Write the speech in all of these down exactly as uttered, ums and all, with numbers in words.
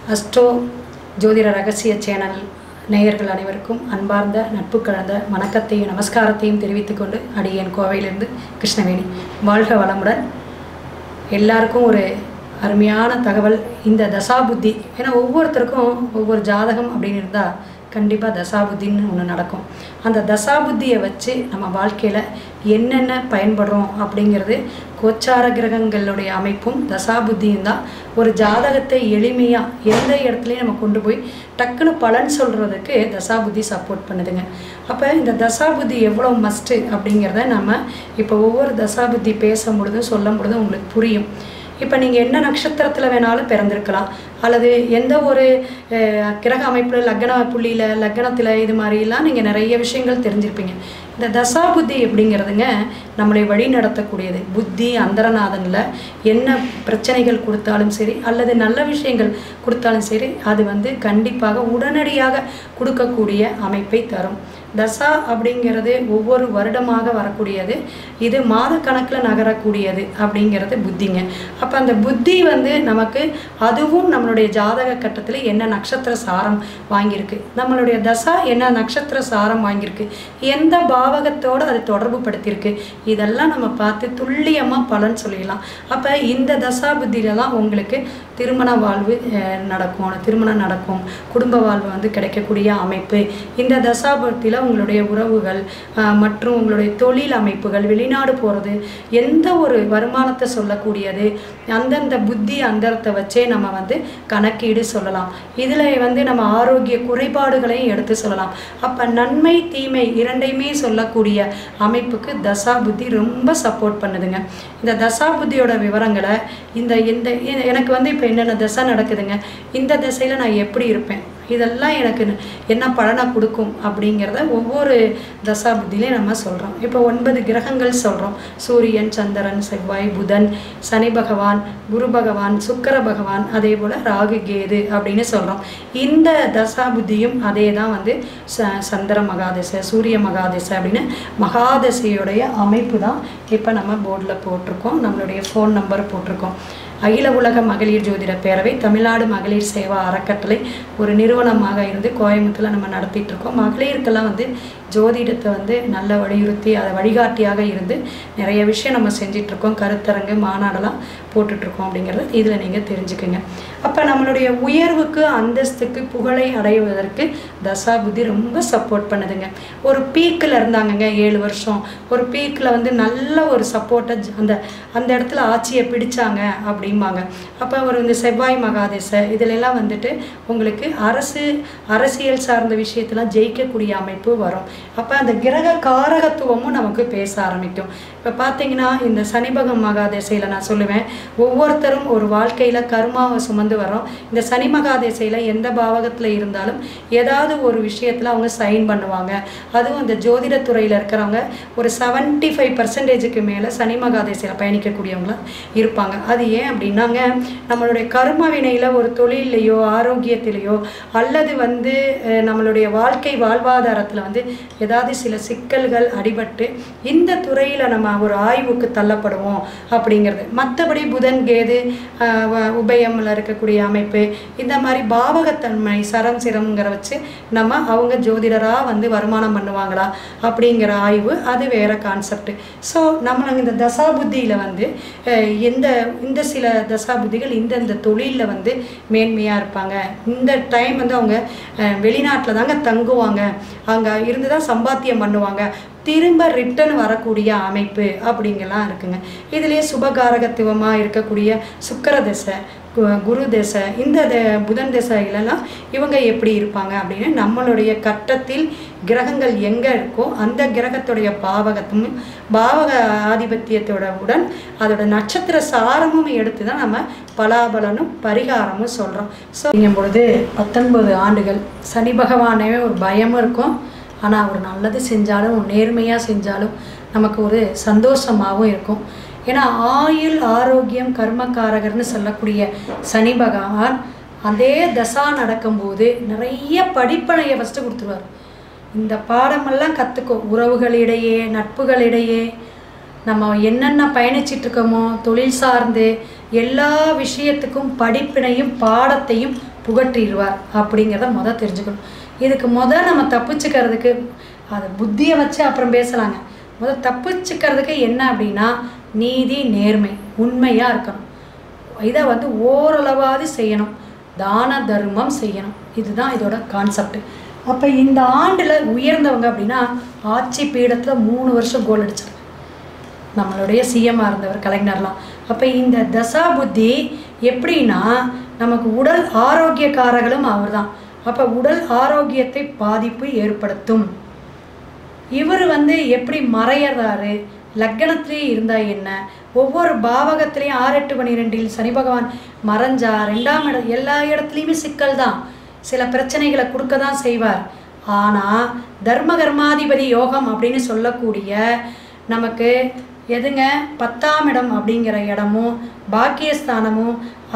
Astro ஜோதிட ரகசிய channel நேயர்கள் அனைவருக்கும் அன்பார்ந்த நட்பு கலந்த வணக்கத்தையும் நமஸ்காரத்தையும் தெரிவித்துக்கொண்டு அடியேன் கோவையிலிருந்து கிருஷ்ணவேணி. வாழ்க வளமுடன். எல்லாருக்கும் ஒரு அருமையான தகவல். இந்த தசாபுத்தி, ஏன்னா ஒவ்வொருத்தருக்கும் ஒவ்வொரு ஜாதகம் அப்படின்னு இருந்தால் கண்டிப்பாக தசாபுத்தின்னு ஒன்று நடக்கும். அந்த தசாபுத்தியை வச்சு நம்ம வாழ்க்கையில் என்னென்ன பயன்படுறோம் அப்படிங்கிறது கோச்சார கிரகங்களுடைய அமைப்பும் தசாபுத்தியும் தான் ஒரு ஜாதகத்தை எளிமையாக எந்த இடத்துலையும் நம்ம கொண்டு போய் டக்குன்னு பலன் சொல்கிறதுக்கு தசாபுத்தி சப்போர்ட் பண்ணுதுங்க. அப்போ இந்த தசாபுத்தி எவ்வளோ மஸ்ட்டு அப்படிங்கிறத நம்ம இப்போ ஒவ்வொரு தசாபுத்தி பேசும் பொழுதும் சொல்லும் பொழுதும் உங்களுக்கு புரியும். இப்போ நீங்கள் என்ன நட்சத்திரத்தில் வேணாலும் பிறந்திருக்கலாம், அல்லது எந்த ஒரு கிரக அமைப்பில் லக்ன புள்ளியில் லக்னத்தில் இது மாதிரிலாம் நீங்கள் நிறைய விஷயங்கள் தெரிஞ்சிருப்பீங்க. இந்த தசாபுத்தி எப்படிங்கிறதுங்க நம்மளை வழி நடத்தக்கூடியது. புத்தி அந்தரநாதனில் என்ன பிரச்சனைகள் கொடுத்தாலும் சரி, அல்லது நல்ல விஷயங்கள் கொடுத்தாலும் சரி, அது வந்து கண்டிப்பாக உடனடியாக கொடுக்கக்கூடிய அமைப்பை தரும். தசா அப்படிங்கிறது ஒவ்வொரு வருடமாக வரக்கூடியது, இது மாத கணக்கில் நகரக்கூடியது அப்படிங்கிறது புத்திங்க. அப்போ அந்த புத்தி வந்து நமக்கு அதுவும் நம்மளுடைய ஜாதக கட்டத்தில் என்ன நட்சத்திர சாரம் வாங்கியிருக்கு, நம்மளுடைய தசா என்ன நட்சத்திர சாரம் வாங்கியிருக்கு, எந்த பாவகத்தோடு அது தொடர்பு படுத்தியிருக்கு, இதெல்லாம் நம்ம பார்த்து துல்லியமாக பலன் சொல்லிடலாம். அப்போ இந்த தசா புத்தியில் தான் உங்களுக்கு திருமண வாழ்வு நடக்கும், திருமணம் நடக்கும், குடும்ப வாழ்வு வந்து கிடைக்கக்கூடிய அமைப்பு. இந்த தசாபுத்தியில் உங்களுடைய உறவுகள் மற்றும் உங்களுடைய தொழில் அமைப்புகள், வெளிநாடு போகிறது, எந்த ஒரு வருமானத்தை சொல்லக்கூடியது, அந்தந்த புத்தி அந்தரத்தை வச்சே நம்ம வந்து கணக்கீடு சொல்லலாம். இதில் வந்து நம்ம ஆரோக்கிய குறைபாடுகளையும் எடுத்து சொல்லலாம். அப்போ நன்மை தீமை இரண்டையுமே சொல்லக்கூடிய அமைப்புக்கு தசா புத்தி ரொம்ப சப்போர்ட் பண்ணுதுங்க. இந்த தசா புத்தியோட விவரங்களை இந்த இந்த எனக்கு வந்து இப்போ என்னென்ன தசை நடக்குதுங்க, இந்த திசையில் நான் எப்படி இருப்பேன், இதெல்லாம் எனக்கு என்ன பலனை கொடுக்கும் அப்படிங்கிறத ஒவ்வொரு தசா புத்திலையும் நம்ம சொல்கிறோம். இப்போ ஒன்பது கிரகங்கள் சொல்கிறோம். சூரியன், சந்திரன், செவ்வாய், புதன், சனி பகவான், குரு பகவான், சுக்கர பகவான், அதே போல் ராகு கேது அப்படின்னு சொல்கிறோம். இந்த தசா புத்தியும் அதே தான் வந்து ச சந்திர மகாதசை, சூரிய மகாதசை அப்படின்னு மகாதசையுடைய அமைப்பு தான் இப்போ நம்ம போர்டில் போட்டிருக்கோம், நம்மளுடைய ஃபோன் நம்பர் போட்டிருக்கோம். அகில உலக மகளிர் ஜோதிட பேரவை தமிழ்நாடு மகளிர் சேவா அறக்கட்டளை ஒரு நிறுவனமாக இருந்து கோயம்புத்தூரில் நம்ம நடத்திட்டு இருக்கோம். மகளிருக்கெல்லாம் வந்து ஜோதிடத்தை வந்து நல்ல வலியுறுத்தி அதை வழிகாட்டியாக இருந்து நிறைய விஷயம் நம்ம செஞ்சிட்ருக்கோம். கருத்தரங்கு மாநாடெல்லாம் போட்டுட்ருக்கோம் அப்படிங்கிறத இதில் நீங்கள் தெரிஞ்சுக்குங்க. அப்போ நம்மளுடைய உயர்வுக்கு அந்தஸ்துக்கு புகழை அடைவதற்கு தசா புத்தி ரொம்ப சப்போர்ட் பண்ணுதுங்க. ஒரு பீக்கில் இருந்தாங்கங்க ஏழு வருஷம், ஒரு பீக்கில் வந்து நல்ல ஒரு சப்போர்ட்டை அந்த அந்த இடத்துல ஆட்சியை பிடிச்சாங்க அப்படிம்பாங்க. அப்போ ஒரு இந்த செவ்வாய் மகாதேசை இதிலெல்லாம் வந்துட்டு உங்களுக்கு அரசு அரசியல் சார்ந்த விஷயத்தெல்லாம் ஜெயிக்கக்கூடிய அமைப்பு வரும். அப்போ அந்த கிரக காரகத்துவமும் நமக்கு பேச ஆரம்பிக்கும். இப்போ பார்த்தீங்கன்னா இந்த சனிபகம் மகாதேசையில் நான் சொல்லுவேன், ஒவ்வொருத்தரும் ஒரு வாழ்க்கையில் கர்மாவை சுமந்து வரோம். இந்த சனி மகாதேசையில் எந்த பாவகத்தில் இருந்தாலும் ஏதாவது ஒரு விஷயத்தில் அவங்க சைன் பண்ணுவாங்க. அதுவும் இந்த ஜோதிடத்துறையில் இருக்கிறவங்க ஒரு செவன்ட்டி ஃபைவ் பர்சன்டேஜுக்கு மேலே சனி மகாதேசையில் பயணிக்கக்கூடியவங்களாம் இருப்பாங்க. அது ஏன் அப்படின்னாங்க, நம்மளுடைய கர்ம வினையில் ஒரு தொழிலையோ ஆரோக்கியத்திலேயோ அல்லது வந்து நம்மளுடைய வாழ்க்கை வாழ்வாதாரத்தில் வந்து ஏதாவது சில சிக்கல்கள் அடிபட்டு இந்த துறையில் நம்ம ஒரு ஆய்வுக்கு தள்ளப்படுவோம் அப்படிங்கிறது. மற்றபடி புதன் கேது உபயமில் இருக்கக்கூடிய அமைப்பு, இந்த மாதிரி பாவகத்தன்மை சரம் சிரம்ங்கிற வச்சு நம்ம அவங்க ஜோதிடராக வந்து வருமானம் பண்ணுவாங்களா அப்படிங்கிற ஆய்வு, அது வேறு கான்செப்ட். ஸோ நம்ம இந்த தசாபுத்தியில் வந்து எந்த இந்த சில தசாபுத்திகள் இந்தந்த தொழிலில் வந்து மேன்மையாக இருப்பாங்க. இந்த டைம் வந்து அவங்க வெளிநாட்டில் தாங்க தங்குவாங்க, அங்கே இருந்து தான் சம்பாத்தியம் பண்ணுவாங்க, திரும்ப ரிட்டர்ன் வரக்கூடிய அமைப்பு அப்படிங்கெல்லாம் இருக்குங்க. இதுலேயே சுபகாரகத்துவமாக இருக்கக்கூடிய சுக்கர தசை, குரு தசை, இந்த புதன் தசைகளெல்லாம் இவங்க எப்படி இருப்பாங்க அப்படின்னு நம்மளுடைய கட்டத்தில் கிரகங்கள் எங்கே இருக்கோ அந்த கிரகத்துடைய பாவகத்தும் பாவக ஆதிபத்தியத்தோட உடன் அதோட நட்சத்திர சாரமும் எடுத்து தான் நம்ம பலாபலனும் பரிகாரமும் சொல்கிறோம். ஸோ அப்படிங்கும் பொழுது பத்தொன்பது ஆண்டுகள் சனி பகவானே ஒரு பயமும் இருக்கும், ஆனால் அவர் நல்லது செஞ்சாலும் நேர்மையாக செஞ்சாலும் நமக்கு ஒரு சந்தோஷமாகவும் இருக்கும். ஏன்னா ஆயுள் ஆரோக்கியம் கர்மக்காரகர்னு சொல்லக்கூடிய சனி பகவான் அதே தசா நடக்கும்போது நிறைய படிப்பனையை ஃபஸ்ட்டு கொடுத்துருவார். இந்த பாடமெல்லாம் கற்றுக்கோ, உறவுகளிடையே நட்புகளிடையே நம்ம என்னென்ன பயணிச்சிட்ருக்கோமோ தொழில் சார்ந்து எல்லா விஷயத்துக்கும் படிப்பினையும் பாடத்தையும் புகற்றிடுவார் அப்படிங்கிறத முதல் தெரிஞ்சுக்கணும். இதுக்கு முதல் நம்ம தப்பிச்சுக்கிறதுக்கு அதை புத்தியை வச்சு அப்புறம் பேசலாங்க. முதல் தப்பிச்சுக்கிறதுக்கு என்ன அப்படின்னா நீதி நேர்மை உண்மையாக இருக்கணும். இதை வந்து ஓரளவாவது செய்யணும். தான தர்மம் செய்யணும். இதுதான் இதோட கான்செப்ட். அப்போ இந்த ஆண்டில் உயர்ந்தவங்க அப்படின்னா ஆட்சி பீடத்தில் மூணு வருஷம் கோல் அடிச்சார் நம்மளுடைய சிஎம்மாக இருந்தவர் கலைஞர்லாம். அப்போ இந்த தசா புத்தி எப்படின்னா நமக்கு உடல் ஆரோக்கியக்காரர்களும் அவர் தான். அப்போ உடல் ஆரோக்கியத்தை பாதிப்பு ஏற்படுத்தும். இவர் வந்து எப்படி மறையறாரு, லக்னத்திலே இருந்தால் என்ன, ஒவ்வொரு பாவகத்திலையும் ஆறு எட்டு பன்னிரெண்டில் சனி பகவான் மறைஞ்சா ரெண்டாம் இடம் எல்லா இடத்துலையுமே சிக்கல் தான், சில பிரச்சனைகளை கொடுக்க தான் செய்வார். ஆனால் தர்ம கர்மாதிபதி யோகம் அப்படின்னு சொல்லக்கூடிய நமக்கு எதுங்க பத்தாம் இடம் அப்படிங்கிற இடமும் பாக்கியஸ்தானமும்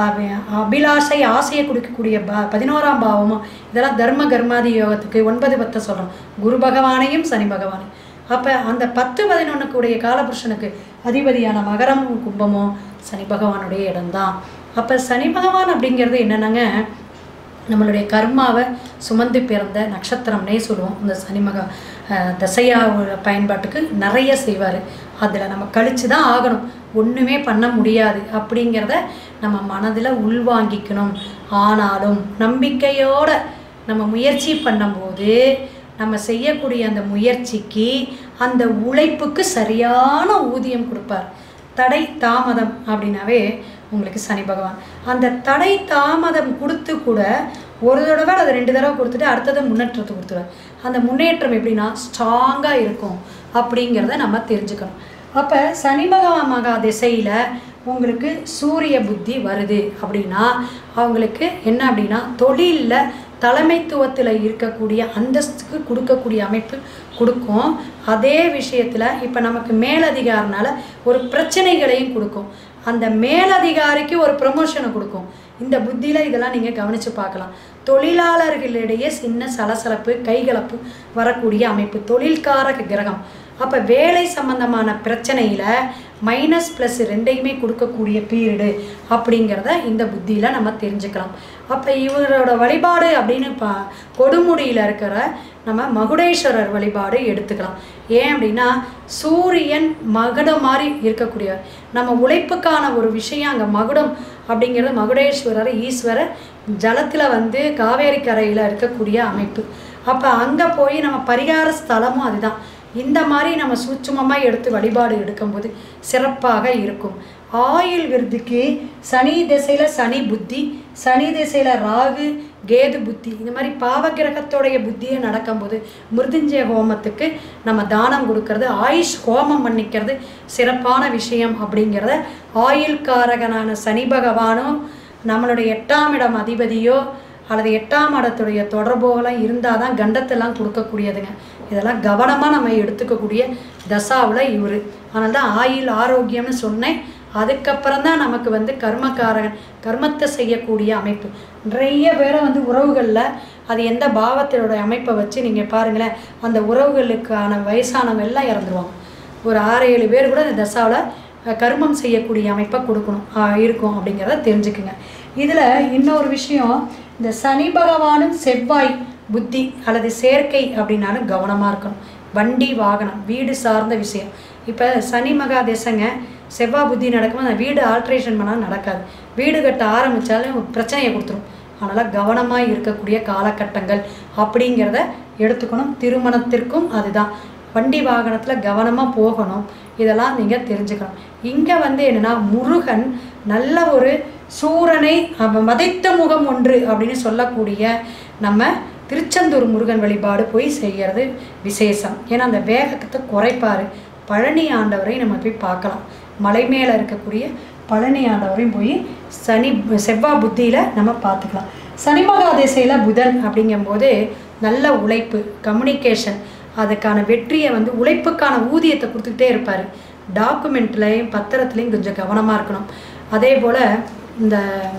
அபிலாஷை ஆசையை கொடுக்கக்கூடிய பா பதினோராம் பாவமும் இதெல்லாம் தர்ம கர்மாதி யோகத்துக்கு ஒன்பது பத்தை சொல்கிறோம். குரு பகவானையும் சனி பகவானையும். அப்போ அந்த பத்து பதினொன்றுக்குடைய காலபுருஷனுக்கு அதிபதியான மகரமும் கும்பமும் சனி பகவானுடைய இடம்தான். அப்போ சனி பகவான் அப்படிங்கிறது என்னென்னங்க, நம்மளுடைய கர்மாவை சுமந்து பிறந்த நட்சத்திரம்னே சொல்லுவோம். இந்த சனி மக தசையா பயன்பாட்டுக்கு நிறைய செய்வார். அதில் நம்ம கழித்து தான் ஆகணும், ஒன்றுமே பண்ண முடியாது அப்படிங்கிறத நம்ம மனதில் உள்வாங்கிக்கணும். ஆனாலும் நம்பிக்கையோடு நம்ம முயற்சி பண்ணும்போது நம்ம செய்யக்கூடிய அந்த முயற்சிக்கு அந்த உழைப்புக்கு சரியான ஊதியம் கொடுப்பார். தடை தாமதம் அப்படின்னாவே உங்களுக்கு சனி பகவான் அந்த தடை தாமதம் கொடுத்து கூட ஒரு தடவை அதை ரெண்டு தடவை கொடுத்துட்டு அடுத்தது முன்னேற்றத்தை கொடுத்துருவார். அந்த முன்னேற்றம் எப்படின்னா ஸ்ட்ராங்காக இருக்கும் அப்படிங்கிறத நம்ம தெரிஞ்சுக்கணும். அப்போ சனி பகவான் மகா திசையில் உங்களுக்கு சூரிய புத்தி வருது அப்படின்னா அவங்களுக்கு என்ன அப்படின்னா தொழிலில் தலைமைத்துவத்தில் இருக்கக்கூடிய அந்தஸ்துக்கு கொடுக்கக்கூடிய அமைப்பு கொடுக்கும். அதே விஷயத்தில் இப்போ நமக்கு மேலதிகாரினால ஒரு பிரச்சனைகளையும் கொடுக்கும். அந்த மேலதிகாரிக்கு ஒரு ப்ரமோஷனை கொடுக்கும். இந்த புத்தியில் இதெல்லாம் நீங்கள் கவனித்து பார்க்கலாம். தொழிலாளர்களிடையே சின்ன சலசலப்பு கைகலப்பு வரக்கூடிய அமைப்பு தொழில்காரக கிரகம். அப்போ வேலை சம்பந்தமான பிரச்சனையில் மைனஸ் ப்ளஸ் ரெண்டையுமே கொடுக்கக்கூடிய பீரியடு அப்படிங்கிறத இந்த புத்தியில் நம்ம தெரிஞ்சுக்கலாம். அப்போ இவரோட வழிபாடு அப்படின்னு பா கொடுமுடியில் இருக்கிற நம்ம மகுடேஸ்வரர் வழிபாடு எடுத்துக்கலாம். ஏன் அப்படின்னா சூரியன் மகுடம் மாதிரி இருக்கக்கூடியவர். நம்ம உழைப்புக்கான ஒரு விஷயம் அங்கே மகுடம் அப்படிங்கிறது மகுடேஸ்வரர் ஈஸ்வரர் ஜலத்தில் வந்து காவேரி கரையில் இருக்கக்கூடிய அமைப்பு. அப்போ அங்கே போய் நம்ம பரிகார ஸ்தலமும் அதுதான். இந்த மாதிரி நம்ம சூட்சுமமாக எடுத்து வழிபாடு எடுக்கும்போது சிறப்பாக இருக்கும். ஆயுள் விருத்திக்கு சனி திசையில் சனி புத்தி, சனி திசையில் ராகு கேது புத்தி, இந்த மாதிரி பாவகிரகத்தோடைய புத்தியை நடக்கும்போது மிருதுஞ்சய ஹோமத்துக்கு நம்ம தானம் கொடுக்கறது, ஆயுஷ் ஹோமம் பண்ணிக்கிறது சிறப்பான விஷயம் அப்படிங்கிறத ஆயுள்காரகனான சனி பகவானும் நம்மளுடைய எட்டாம் இடம் அதிபதியோ அல்லது எட்டாம் இடத்துடைய தொடர்போலாம் இருந்தால் தான் கண்டத்தெல்லாம் கொடுக்கக்கூடியதுங்க. இதெல்லாம் கவனமாக நம்ம எடுத்துக்கக்கூடிய தசாவில் இவர். அதனால தான் ஆயுள் ஆரோக்கியம்னு சொன்னேன். அதுக்கப்புறம் தான் நமக்கு வந்து கர்மக்காரகன் கர்மத்தை செய்யக்கூடிய அமைப்பு. நிறைய பேரை வந்து உறவுகளில் அது எந்த பாவத்தினோட அமைப்பை வச்சு நீங்கள் பாருங்களேன், அந்த உறவுகளுக்கான வயசானவங்க எல்லாம் இறந்துருவாங்க. ஒரு ஆறு ஏழு பேர் கூட இந்த தசாவில் கர்மம் செய்யக்கூடிய அமைப்பை கொடுக்கணும் இருக்கும் அப்படிங்கிறத தெரிஞ்சுக்குங்க. இதில் இன்னொரு விஷயம், இந்த சனி பகவானும் செவ்வாய் புத்தி அல்லது சேர்க்கை அப்படின்னாலும் கவனமாக இருக்கணும். வண்டி வாகனம் வீடு சார்ந்த விஷயம். இப்போ சனி மகா தேசங்க செவ்வாய் புத்தி நடக்கும்போது அந்த வீடு ஆல்ட்ரேஷன் பண்ணாலும் நடக்காது. வீடு கட்ட ஆரம்பித்தாலும் பிரச்சனையை கொடுத்துரும். அதனால் கவனமாக இருக்கக்கூடிய காலகட்டங்கள் அப்படிங்கிறத எடுத்துக்கணும். திருமணத்திற்கும் அதுதான், வண்டி வாகனத்தில் கவனமாக போகணும். இதெல்லாம் நீங்கள் தெரிஞ்சுக்கணும். இங்கே வந்து என்னென்னா முருகன் நல்ல ஒரு சூரனை மதைத்த முகம் ஒன்று அப்படின்னு சொல்லக்கூடிய நம்ம திருச்செந்தூர் முருகன் வழிபாடு போய் செய்கிறது விசேஷம். ஏன்னா அந்த வேகத்தை குறைப்பார். பழனி ஆண்டவரை நம்ம போய் பார்க்கலாம். மலை மேலே இருக்கக்கூடிய பழனி ஆண்டவரையும் போய் சனி செவ்வாய் புத்தியில் நம்ம பார்த்துக்கலாம். சனி மகா திசையில் புதன் அப்படிங்கும்போது நல்ல உழைப்பு, கம்யூனிகேஷன், அதுக்கான வெற்றியை வந்து உழைப்புக்கான ஊதியத்தை கொடுத்துக்கிட்டே இருப்பார். டாக்குமெண்ட்லேயும் பத்திரத்துலேயும் கொஞ்சம் கவனமாக இருக்கணும். அதே போல் இந்த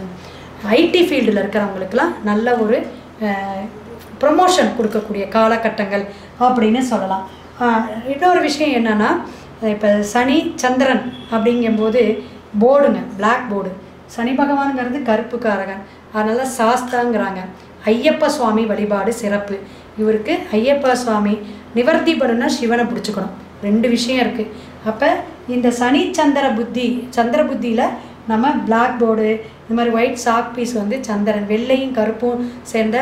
ஐடி ஃபீல்டில் இருக்கிறவங்களுக்கெல்லாம் நல்ல ஒரு ப்ரொமோஷன் கொடுக்கக்கூடிய காலகட்டங்கள் அப்படின்னு சொல்லலாம். இன்னொரு விஷயம் என்னென்னா, இப்போ சனி சந்திரன் அப்படிங்கும்போது போர்டுங்க, பிளாக் போர்டு சனி பகவானுங்கிறது கருப்புக்காரகன், அதனால் சாஸ்தாங்கிறாங்க. ஐயப்ப சுவாமி வழிபாடு சிறப்பு. இவருக்கு ஐயப்பா சுவாமி நிவர்த்தி பண்ணுன்னா சிவனை பிடிச்சிக்கணும். ரெண்டு விஷயம் இருக்குது. அப்போ இந்த சனி சந்திர புத்தி, சந்திர புத்தியில் நம்ம பிளாக் போர்டு இந்த மாதிரி ஒயிட் சாக் பீஸ் வந்து சந்திரன், வெள்ளையும் கருப்பும் சேர்ந்த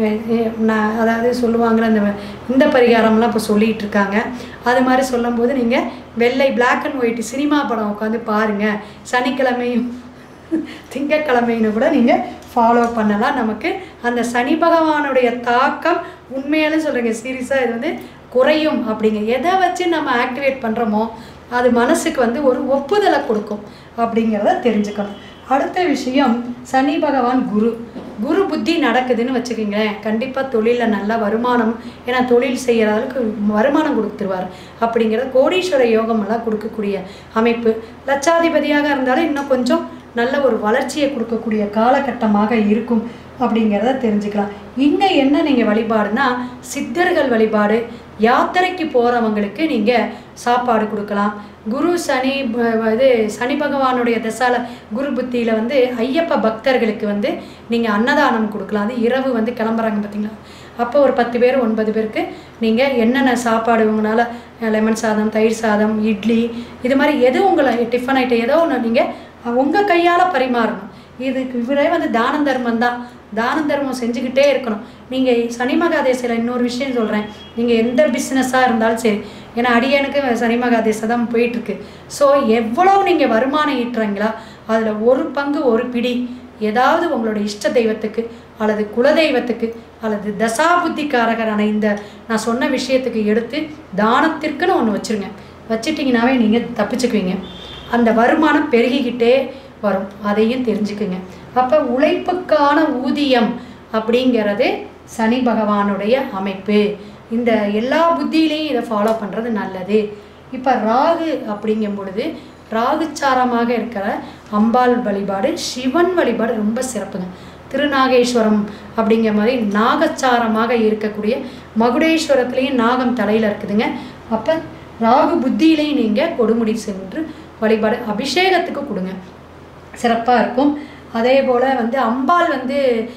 நான் அதாவது சொல்லுவாங்களே இந்த இந்த பரிகாரம்லாம் இப்போ சொல்லிகிட்டு இருக்காங்க. அது மாதிரி சொல்லும்போது நீங்கள் வெள்ளை பிளாக் அண்ட் ஒயிட் சினிமா படம் உட்காந்து பாருங்கள். சனிக்கிழமையும் திங்கக்கிழமைன்னு கூட நீங்கள் ஃபாலோ பண்ணலாம். நமக்கு அந்த சனி பகவானுடைய தாக்கம் உண்மையாலும் சொல்கிறேங்க, சீரியஸாக இது வந்து குறையும். அப்படிங்க எதை வச்சு நம்ம ஆக்டிவேட் பண்ணுறோமோ அது மனசுக்கு வந்து ஒரு ஒப்புதலை கொடுக்கும் அப்படிங்கிறத தெரிஞ்சுக்கணும். அடுத்த விஷயம், சனி பகவான் குரு குரு புத்தி நடக்குதுன்னு வச்சுக்கிங்களேன், கண்டிப்பாக தொழிலில் நல்ல வருமானம், ஏன்னா தொழில் செய்கிற அளவுக்கு வருமானம் கொடுத்துருவார். அப்படிங்கிறது கோடீஸ்வர யோகமெல்லாம் கொடுக்கக்கூடிய அமைப்பு. லட்சாதிபதியாக இருந்தாலும் இன்னும் கொஞ்சம் நல்ல ஒரு வளர்ச்சியை கொடுக்கக்கூடிய காலகட்டமாக இருக்கும் அப்படிங்கிறத தெரிஞ்சுக்கலாம். இங்கே என்ன நீங்கள் வழிபாடுனா சித்தர்கள் வழிபாடு. யாத்திரைக்கு போகிறவங்களுக்கு நீங்கள் சாப்பாடு கொடுக்கலாம். குரு சனி இது சனி பகவானுடைய தசால குரு புத்தியில் வந்து ஐயப்ப பக்தர்களுக்கு வந்து நீங்கள் அன்னதானம் கொடுக்கலாம். அது இரவு வந்து கிளம்புறாங்க பார்த்தீங்களா, அப்போ ஒரு பத்து பேர் ஒன்பது பேருக்கு நீங்கள் என்னென்ன சாப்பாடு உங்களால் லெமன் சாதம், தயிர் சாதம், இட்லி, இது மாதிரி எது உங்களை டிஃபன் ஐட்டம் ஏதோ ஒன்று நீங்கள் உங்கள் கையால் பரிமாறணும். இதுக்கு இவரே வந்து தான தர்மம் தான். தான தர்மம் செஞ்சுக்கிட்டே இருக்கணும். நீங்கள் சனி மகாதேசியில் இன்னொரு விஷயம் சொல்கிறேன், நீங்கள் எந்த பிஸ்னஸாக இருந்தாலும் சரி, ஏன்னா அடியனுக்கு சனி மகாதேசை தான் போயிட்டுருக்கு. ஸோ எவ்வளோ நீங்கள் வருமானம் ஈட்டுறீங்களா அதில் ஒரு பங்கு ஒரு பிடி ஏதாவது உங்களோட இஷ்ட தெய்வத்துக்கு அல்லது குலதெய்வத்துக்கு அல்லது தசாபுத்திக்காரகரான இந்த நான் சொன்ன விஷயத்துக்கு எடுத்து தானத்திற்குன்னு ஒன்று வச்சுருங்க. வச்சுட்டிங்கனாவே நீங்கள் தப்பிச்சுக்குவீங்க. அந்த வருமானம் பெருகிக்கிட்டே வரும். அதையும் தெரிஞ்சுக்குங்க. அப்போ உழைப்புக்கான ஊதியம் அப்படிங்கிறது சனி பகவானுடைய அமைப்பு. இந்த எல்லா புத்தியிலையும் இதை ஃபாலோ பண்ணுறது நல்லது. இப்போ ராகு அப்படிங்கும் பொழுது ராகுச்சாரமாக இருக்கிற அம்பாள் வழிபாடு, சிவன் வழிபாடு ரொம்ப சிறப்புங்க. திருநாகேஸ்வரம் அப்படிங்கிற மாதிரி நாகச்சாரமாக இருக்கக்கூடிய மகுடேஸ்வரத்துலேயும் நாகம் தலையில் இருக்குதுங்க. அப்போ ராகு புத்தியிலையும் நீங்கள் கொடுமுடி சென்று வழிபாடு அபிஷேகத்துக்கு கொடுங்க, சிறப்பாக இருக்கும். அதே போல் வந்து அம்பாள் வந்து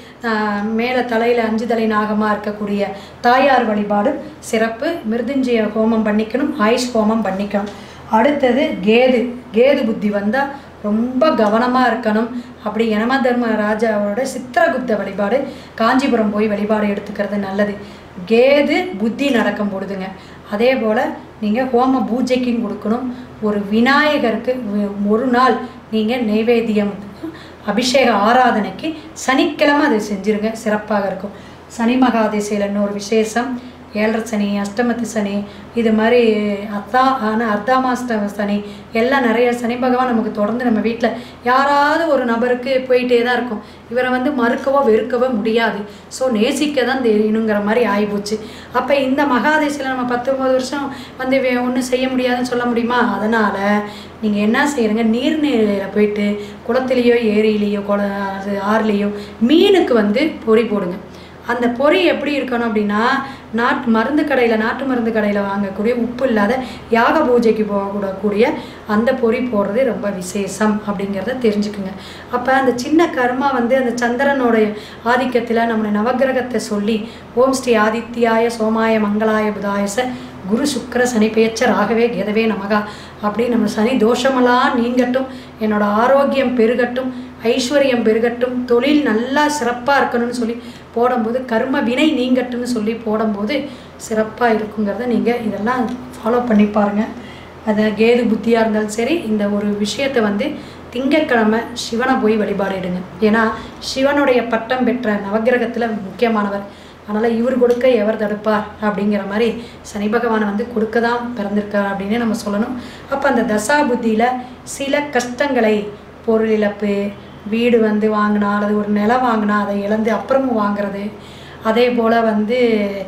மேலே தலையில் அஞ்சு தலை நாகமாக இருக்கக்கூடிய தாயார் வழிபாடு சிறப்பு. மிருதுஞ்சய ஹோமம் பண்ணிக்கணும், ஆயுஷ் ஹோமம் பண்ணிக்கணும். அடுத்தது கேது. கேது புத்தி வந்தால் ரொம்ப கவனமாக இருக்கணும். அப்படி யம தர்ம ராஜாவோட சித்திரகுப்த வழிபாடு காஞ்சிபுரம் போய் வழிபாடு எடுத்துக்கிறது நல்லது. கேது புத்தி நடக்கும் பொழுதுங்க. அதே போல் நீங்கள் ஹோம பூஜைக்கும் கொடுக்கணும். ஒரு விநாயகருக்கு ஒரு நாள் நீங்கள் நைவேத்தியம் அபிஷேக ஆராதனைக்கு சனிக்கிழமை அதை செஞ்சுருங்க, சிறப்பாக இருக்கும். சனி மகாதேசையில் இன்னொரு விசேஷம், ஏழரை சனி, அஷ்டமத்து சனி, இது மாதிரி அத்தா ஆனால் அர்த்தாமாஷ்டம சனி எல்லாம் நிறைய சனி பகவான் நமக்கு தொடர்ந்து நம்ம வீட்டில் யாராவது ஒரு நபருக்கு போயிட்டே தான் இருக்கும். இவரை வந்து மறுக்கவோ வெறுக்கவோ முடியாது. ஸோ நேசிக்க தான் தெரியணுங்கிற மாதிரி ஆகிப்போச்சு. அப்போ இந்த மகாதேசியில் நம்ம பத்தொம்பது வருஷம் வந்து ஒன்றும் செய்ய முடியாதுன்னு சொல்ல முடியுமா? அதனால் நீங்கள் என்ன செய்கிறீங்க, நீர்நிலையில் போயிட்டு குளத்துலேயோ ஏரியிலேயோ குள ஆறுலேயோ மீனுக்கு வந்து பொறி போடுங்க. அந்த பொறி எப்படி இருக்கணும் அப்படின்னா, நாட்டு மருந்து கடையில் நாட்டு மருந்து கடையில் வாங்கக்கூடிய உப்பு இல்லாத யாக பூஜைக்கு போகக்கூடக்கூடிய அந்த பொறி போடுறது ரொம்ப விசேஷம் அப்படிங்கிறத தெரிஞ்சுக்குங்க. அப்போ அந்த சின்ன கர்மா வந்து அந்த சந்திரனுடைய ஆதிக்கத்தில் நம்மளை நவகிரகத்தை சொல்லி ஓம் ஸ்ரீ ஆதித்யாய சோமாய மங்களாய புதாயச குரு சுக்கர சனி பேச்ச ராகவே கேதவே நமகா அப்படி நம்ம சனி தோஷமெல்லாம் நீங்கட்டும், என்னோட ஆரோக்கியம் பெருகட்டும், ஐஸ்வர்யம் பெருகட்டும், தொழில் நல்லா சிறப்பாக இருக்கணும்னு சொல்லி போடும்போது கர்ம வினை நீங்கட்டும்னு சொல்லி போடும்போது சிறப்பாக இருக்குங்கிறத நீங்கள் இதெல்லாம் ஃபாலோ பண்ணி பாருங்கள். அதை கேது புத்தியாக இருந்தாலும் சரி, இந்த ஒரு விஷயத்தை வந்து திங்கட்கிழமை சிவனை போய் வழிபாடிடுங்க. ஏன்னா சிவனுடைய பட்டம் பெற்ற நவகிரகத்தில் முக்கியமானவர். அதனால் இவர் கொடுக்க எவர் தடுப்பார் அப்படிங்கிற மாதிரி சனி பகவானை வந்து கொடுக்க தான் பிறந்திருக்கார் அப்படின்னு நம்ம சொல்லணும். அப்போ அந்த தசா புத்தியில் சில கஷ்டங்களை, பொருள் இழப்பு, வீடு வந்து வாங்கினா அல்லது ஒரு நிலம் வாங்கினா அதை இழந்து அப்புறமும் வாங்கிறது, அதே போல் வந்து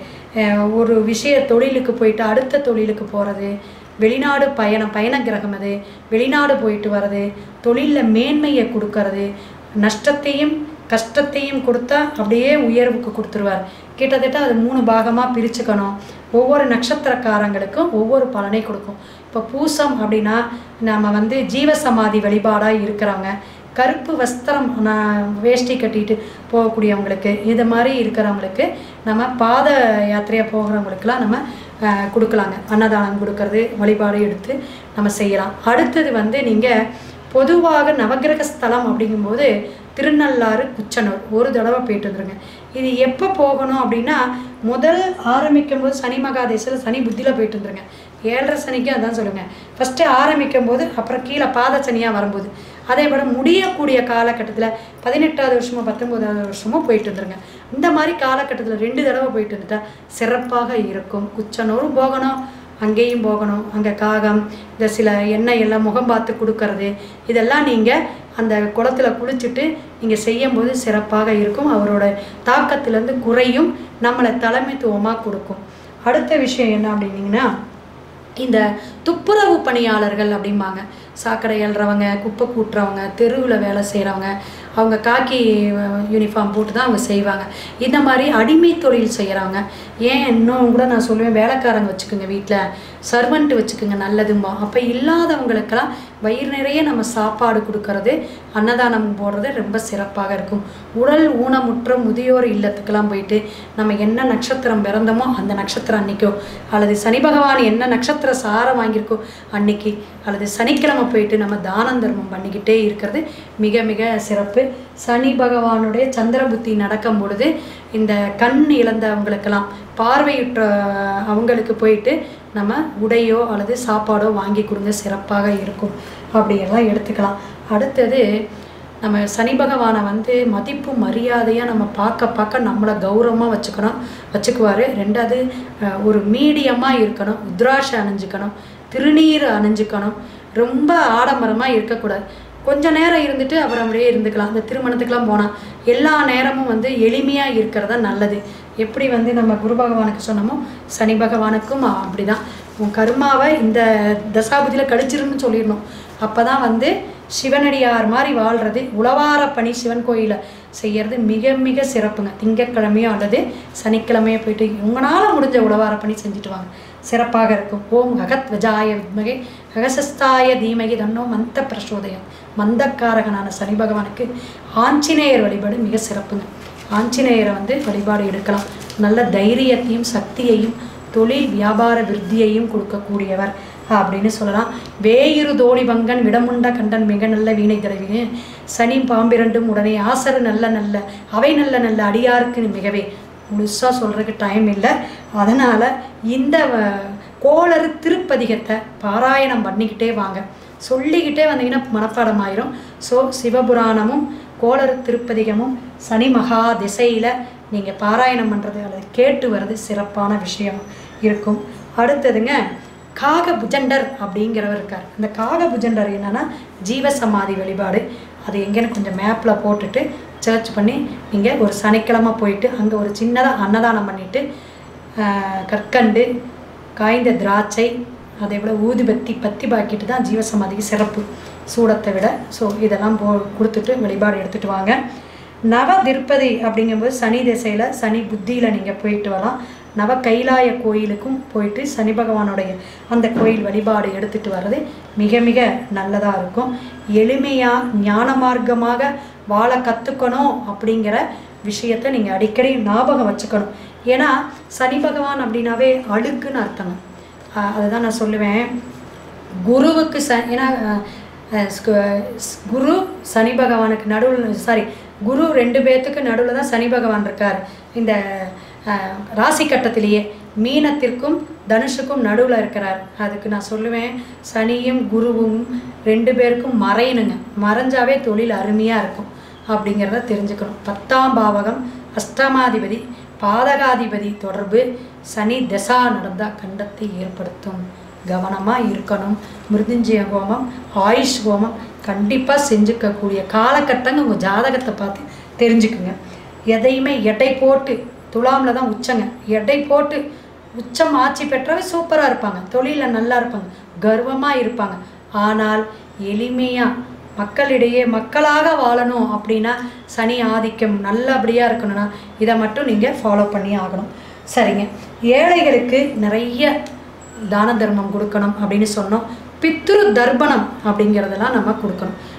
ஒரு விஷய தொழிலுக்கு போயிட்டு அடுத்த தொழிலுக்கு போகிறது, வெளிநாடு பயணம் பயண கிரகம் அது வெளிநாடு போயிட்டு வர்றது, தொழிலில் மேன்மையை கொடுக்கறது, நஷ்டத்தையும் கஷ்டத்தையும் கொடுத்தா அப்படியே உயர்வுக்கு கொடுத்துருவார். கிட்டத்தட்ட அது மூணு பாகமாக பிரிச்சுக்கணும். ஒவ்வொரு நட்சத்திரக்காரங்களுக்கும் ஒவ்வொரு பலனை கொடுக்கும். இப்போ பூசம் அப்படின்னா நம்ம வந்து ஜீவசமாதி வழிபாடாக இருக்கிறவங்க, கருப்பு வஸ்திரம் நான் வேஷ்டி கட்டிட்டு போகக்கூடியவங்களுக்கு, இது மாதிரி இருக்கிறவங்களுக்கு நம்ம பாத யாத்திரையாக போகிறவங்களுக்கெல்லாம் நம்ம கொடுக்கலாங்க. அன்னதானம் கொடுக்கறது, வழிபாடு எடுத்து நம்ம செய்யலாம். அடுத்தது வந்து நீங்கள் பொதுவாக நவகிரக ஸ்தலம் அப்படிங்கும்போது திருநள்ளாறு, குச்சனூர் ஒரு தடவை போயிட்டு வந்துருங்க. இது எப்போ போகணும் அப்படின்னா, முதல் ஆரம்பிக்கும் போது சனி மகாதேசில் சனி புத்தியில் போயிட்டு வந்துருங்க. ஏழரை சனிக்கு அதான் சொல்லுங்கள். ஃபஸ்ட்டு ஆரம்பிக்கும் போது, அப்புறம் கீழே பாத சனியாக வரும்போது, அதே போல் முடியக்கூடிய காலகட்டத்தில் பதினெட்டாவது வருஷமோ பத்தொம்போதாவது வருஷமோ போயிட்டு வந்துருங்க. இந்த மாதிரி காலகட்டத்தில் ரெண்டு தடவை போயிட்டு வந்துட்டால் சிறப்பாக இருக்கும். குச்சனூரும் போகணும், அங்கேயும் போகணும். அங்கே காகம், இந்த சில எண்ணெய் எல்லாம் முகம் பார்த்து கொடுக்கறது, இதெல்லாம் நீங்கள் அந்த குளத்தில் குளிச்சுட்டு நீங்கள் செய்யும்போது சிறப்பாக இருக்கும். அவரோட தாக்கத்திலேருந்து குறையும், நம்மளை தலைமைத்துவமாக கொடுக்கும். அடுத்த விஷயம் என்ன அப்படின்னீங்கன்னா, இந்த துப்புரவு பணியாளர்கள் அப்படிம்பாங்க. சாக்கடை எழுறவங்க, குப்பை கூட்டுறவங்க, தெருவில் வேலை செய்கிறவங்க, அவங்க காக்கி யூனிஃபார்ம் போட்டு தான் அவங்க செய்வாங்க. இந்த மாதிரி அடிமை தொழில் செய்கிறவங்க, ஏன் இன்னும் கூட நான் சொல்லுவேன், வேலைக்காரங்க வச்சுக்கோங்க, வீட்டில் சர்வெண்ட்டு வச்சுக்கோங்க, நல்லதும்பா. அப்போ இல்லாதவங்களுக்கெல்லாம் வயிறு நிறைய நம்ம சாப்பாடு கொடுக்கறது, அன்னதானம் போடுறது ரொம்ப சிறப்பாக இருக்கும். உடல் ஊனமுற்ற முதியோர் இல்லத்துக்கெல்லாம் போயிட்டு நம்ம என்ன நட்சத்திரம் பிறந்தோமோ அந்த நட்சத்திரம் அன்றைக்கோ, அல்லது சனி பகவான் என்ன நட்சத்திர சாரம் வாங்கியிருக்கோ அன்னைக்கு, அல்லது சனிக்கிழமை போயிட்டு நம்ம தானம் தர்மம் பண்ணிக்கிட்டே இருக்கிறது மிக மிக சிறப்பு. சனி பகவானுடைய சந்திர புத்தி நடக்கும் பொழுது இந்த கண் இழந்தவங்களுக்கெல்லாம், பார்வையுற்ற அவங்களுக்கு போயிட்டு நம்ம உடையோ அல்லது சாப்பாடோ வாங்கி கொடுங்க, சிறப்பாக இருக்கும். அப்படியெல்லாம் எடுத்துக்கலாம். அடுத்தது நம்ம சனி பகவானை வந்து மதிப்பு மரியாதையாக நம்ம பார்க்க பார்க்க நம்மளை கௌரவமாக வச்சுக்கணும் வச்சுக்குவார். ரெண்டாவது ஒரு மீடியமாக இருக்கணும், உத்ராட்சை அணிஞ்சிக்கணும், திருநீர் அணிஞ்சிக்கணும், ரொம்ப ஆடம்பரமாக இருக்கக்கூடாது. கொஞ்சம் நேரம் இருந்துட்டு அப்புறம் அப்படியே இருந்துக்கலாம். இந்த திருமணத்துக்கெலாம் போனால் எல்லா நேரமும் வந்து எளிமையாக இருக்கிறதா நல்லது. எப்படி வந்து நம்ம குரு பகவானுக்கு சொன்னோமோ சனி பகவானுக்கும் அப்படி தான். உன் கர்மாவை இந்த தசாபுதியில் கழிச்சிருன்னு சொல்லிடணும். அப்போ தான் வந்து சிவனடியார் மாதிரி வாழ்கிறது, உழவார பணி சிவன் கோயிலை செய்கிறது மிக மிக சிறப்புங்க. திங்கட்கிழமையோ அல்லது சனிக்கிழமையோ போயிட்டு உங்களால் முடிஞ்ச உழவார பணி செஞ்சுட்டு வாங்க, சிறப்பாக இருக்கும். ஓம் அகத் வஜாய வித்மகே அகசஸ்தாய தீமகி தன்னோ மந்த பிரசோதயம். மந்தக்காரகனான சனி பகவானுக்கு ஆஞ்சநேயர் வழிபாடு மிக சிறப்புங்க. ஆஞ்சநேயரை வந்து வழிபாடு எடுக்கலாம். நல்ல தைரியத்தையும் சக்தியையும் தொழில் வியாபார விருத்தியையும் கொடுக்கக்கூடியவர் அப்படின்னு சொல்லலாம். வேயிரு தோழி பங்கன் விடமுண்ட கண்டன் மிக நல்ல வீணை தடவினு சனி பாம்பிரண்டும் உடனே ஆசரு நல்ல நல்ல அவை நல்ல நல்ல அடியாருக்கு மிகவே. முழுசாக சொல்கிறதுக்கு டைம் இல்லை. அதனால் இந்த கோளறு திருப்பதிகத்தை பாராயணம் பண்ணிக்கிட்டே வாங்க, சொல்லிக்கிட்டே வந்தீங்கன்னா மனப்பாடம் ஆயிரும். ஸோ சிவபுராணமும் கோளறு திருப்பதிகமும் சனி மகா திசையில் நீங்கள் பாராயணம் பண்ணுறது அல்லது கேட்டு வர்றது சிறப்பான விஷயம் இருக்கும். அடுத்ததுங்க காக புஜண்டர் அப்படிங்கிறவர் இருக்கார். அந்த காக புஜண்டர் என்னென்னா ஜீவசமாதி வழிபாடு. அது எங்கேன்னு கொஞ்சம் மேப்பில் போட்டுட்டு சர்ச் பண்ணி நீங்கள் ஒரு சனிக்கிழமை போயிட்டு அங்கே ஒரு சின்னதாக அன்னதானம் பண்ணிவிட்டு கற்கண்டு, காய்ந்த திராட்சை, அதே போல் ஊதுபத்தி பத்தி பாக்கிட்டு தான் ஜீவசமாதிக்கு சிறப்பு, சூடத்தை விட. ஸோ இதெல்லாம் போ கொடுத்துட்டு வழிபாடு எடுத்துகிட்டு வாங்க. நவ திருப்பதி அப்படிங்கும்போது சனி திசையில் சனி புத்தியில் நீங்கள் போயிட்டு வரலாம். நவ கைலாய கோயிலுக்கும் போயிட்டு சனி பகவானுடைய அந்த கோயில் வழிபாடு எடுத்துகிட்டு வர்றது மிக மிக நல்லதாக இருக்கும். எளிமையாக ஞான மார்க்கமாக வாழ கற்றுக்கணும் அப்படிங்கிற விஷயத்தை நீங்கள் அடிக்கடி ஞாபகம் வச்சுக்கணும். ஏன்னா சனி பகவான் அப்படின்னாவே அழுக்குன்னு அர்த்தங்க. அதுதான் நான் சொல்லுவேன். குருவுக்கு ச ஏன்னா குரு சனி பகவானுக்கு நடுவில், சாரி குரு ரெண்டு பேர்த்துக்கு நடுவில் தான் சனி பகவான் இருக்கார். இந்த ராசி கட்டத்திலேயே மீனத்திற்கும் தனுஷுக்கும் நடுவில் இருக்கிறார். அதுக்கு நான் சொல்லுவேன், சனியும் குருவும் ரெண்டு பேருக்கும் மறையணுங்க. மறைஞ்சாவே தொழில் அருமையாக இருக்கும் அப்படிங்கிறத தெரிஞ்சுக்கணும். பத்தாம் பாவகம் அஷ்டமாதிபதி பாதகாதிபதி தொடர்பு சனி தசா நடந்தால் கண்டத்தை ஏற்படுத்தும். கவனமாக இருக்கணும். மிருதுஞ்சய ஹோமம், ஆயுஷ் ஹோமம் கண்டிப்பாக செஞ்சுக்கக்கூடிய காலகட்டங்க உங்கள் ஜாதகத்தை பார்த்து தெரிஞ்சுக்குங்க. எதையுமே எடை போட்டு, துலாமில் தான் உச்சங்க, எடை போட்டு உச்சம் ஆட்சி பெற்றவே சூப்பராக இருப்பாங்க, தொழிலில் நல்லா இருப்பாங்க, கர்வமாக இருப்பாங்க. ஆனால் எளிமையாக மக்களிடையே மக்களாக வாழணும் அப்படின்னா சனி ஆதிக்கம் நல்லபடியாக இருக்கணும்னா இதை மட்டும் நீங்கள் ஃபாலோ பண்ணி ஆகணும். சரிங்க, ஏழைகளுக்கு நிறைய தான தர்மம் கொடுக்கணும் அப்படின்னு சொன்னோம். பித்ரு தர்ப்பணம் அப்படிங்கிறதெல்லாம் நம்ம கொடுக்கணும்.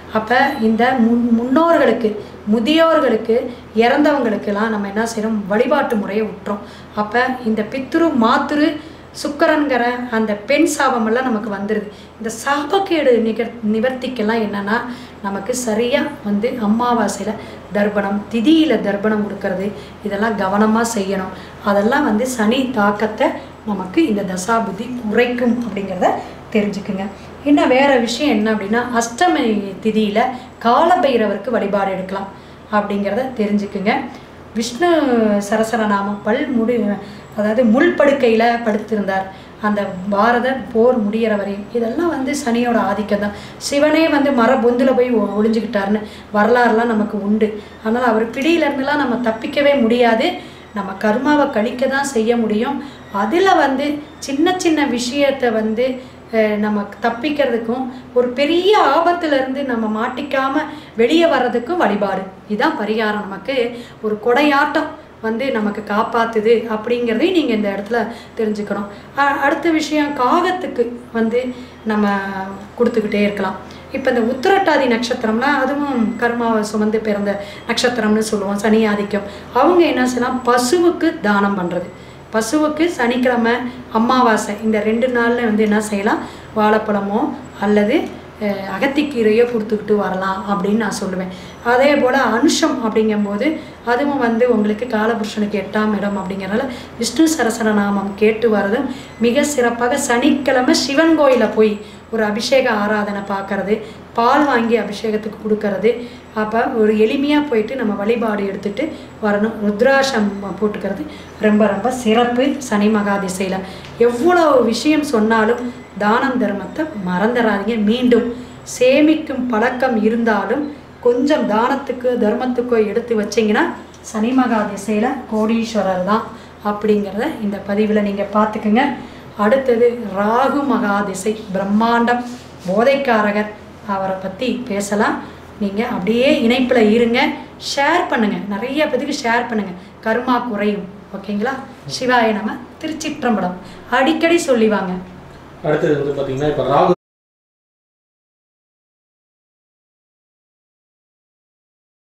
அப்போ இந்த முன் முன்னோர்களுக்கு முதியோர்களுக்கு இறந்தவங்களுக்கெல்லாம் நம்ம என்ன செய்கிறோம், வழிபாட்டு முறையை விட்டுறோம். அப்போ இந்த பித்ரு மாத்ரு சுக்கரன்கிற அந்த பெண் சாபமெல்லாம் நமக்கு வந்துடுது. இந்த சாபக்கேடு நிகர் நிவர்த்திக்கெல்லாம் என்னென்னா நமக்கு சரியாக வந்து அமாவாசையில் தர்ப்பணம், திதியில் தர்ப்பணம் கொடுக்கறது, இதெல்லாம் கவனமாக செய்யணும். அதெல்லாம் வந்து சனி தாக்கத்தை நமக்கு இந்த தசாபுத்தி குறைக்கும் அப்படிங்கிறத தெரிஞ்சுக்குங்க. இன்னும் வேறு விஷயம் என்ன அப்படின்னா, அஷ்டமி திதியில் காலபைரவருக்கு வழிபாடு எடுக்கலாம் அப்படிங்கிறத தெரிஞ்சுக்குங்க. விஷ்ணு சரசரநாமம் பல் முடி அதாவது முள் படுக்கையில் படுத்திருந்தார் அந்த பாரத போர் முடிகிற வரையும். இதெல்லாம் வந்து சனியோட ஆதிக்கம் தான். சிவனே வந்து மர பொந்தில் போய் ஒளிஞ்சுக்கிட்டாருன்னு வரலாறுலாம் நமக்கு உண்டு. அதனால் அவர் பிடியிலேருந்துலாம் நம்ம தப்பிக்கவே முடியாது. நம்ம கர்மாவை கழிக்க தான் செய்ய முடியும். அதில் வந்து சின்ன சின்ன விஷயத்தை வந்து நம்ம தப்பிக்கிறதுக்கும் ஒரு பெரிய ஆபத்துலேருந்து நம்ம மாட்டிக்காமல் வெளியே வர்றதுக்கும் வழிபாடு இதுதான் பரிகாரம். நமக்கு ஒரு கொடையாட்டம் வந்து நமக்கு காப்பாற்றுது அப்படிங்கிறதையும் நீங்கள் இந்த இடத்துல தெரிஞ்சுக்கணும். அடுத்த விஷயம், காகத்துக்கு வந்து நம்ம கொடுத்துக்கிட்டே இருக்கலாம். இப்போ இந்த உத்திரட்டாதி நட்சத்திரம்னா அதுவும் கர்மாவை சுமந்து பிறந்த நட்சத்திரம்னு சொல்லுவோம், சனி ஆதிக்கம். அவங்க என்ன செய்யலாம், பசுவுக்கு தானம் பண்ணுறது. பசுவுக்கு சனிக்கிழமை அமாவாசை இந்த ரெண்டு நாளில் வந்து என்ன செய்யலாம், வாழைப்பழமோ அல்லது அகத்திக்கீரையோ கொடுத்துக்கிட்டு வரலாம் அப்படின்னு நான் சொல்லுவேன். அதே போல் அனுஷம் அப்படிங்கும்போது அதுவும் வந்து உங்களுக்கு காலபுருஷனுக்கு எட்டாம் இடம் அப்படிங்கிறனால விஷ்ணு சரசரநாமம் கேட்டு வரதும் மிக சிறப்பாக. சனிக்கிழமை சிவன் கோயிலில் போய் ஒரு அபிஷேக ஆராதனை பார்க்கறது, பால் வாங்கி அபிஷேகத்துக்கு கொடுக்கறது. அப்போ ஒரு எளிமையாக போயிட்டு நம்ம வழிபாடு எடுத்துகிட்டு வரணும். ருத்ராட்சம் போட்டுக்கிறது ரொம்ப ரொம்ப சிறப்பு. சனி மகாதிசையில் எவ்வளோ விஷயம் சொன்னாலும் தானம் தர்மத்தை மறந்துடாதீங்க. மீண்டும் சேமிக்கும் பழக்கம் இருந்தாலும் கொஞ்சம் தானத்துக்கு தர்மத்துக்கோ எடுத்து வச்சிங்கன்னா சனி மகாதிசையில் கோடீஸ்வரர் தான் அப்படிங்கிறத இந்த பதிவில் நீங்கள் பார்த்துக்குங்க. அடுத்தது ராகு மகாதிசை, பிரம்மாண்டம், போதைக்காரகர், அவரை பற்றி பேசலாம். நீங்கள் அப்படியே இணைப்பில் இருங்க, ஷேர் பண்ணுங்கள், நிறைய பேருக்கு ஷேர் பண்ணுங்கள், கர்மா குறையும். ஓகேங்களா? சிவாய நம. திருச்சிற்றம்பலம் அடிக்கடி சொல்லிவாங்க. அடுத்தது வந்து பார்த்தீங்கன்னா இப்போ ராகு